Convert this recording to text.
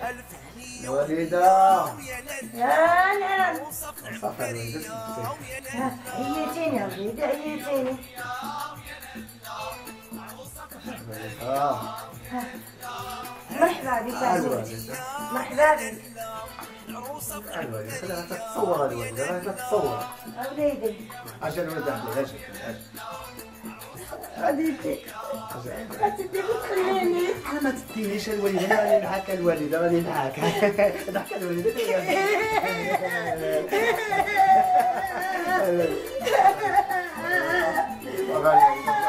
الوالدة يا نعم. صافي الوالدة عييتيني يا وليدي، عييتيني. مرحبا بك يا وليدي، مرحبا بك. الوالدة خليها تتصور، الوالدة راهي تتصور. وليدي اجل الوالدة اجل وليدي ما تدي تخليني. انا ما تدينيش الوالدة، انا راني معاك الوالدة، راني معاك. ضحك الوالدة. والله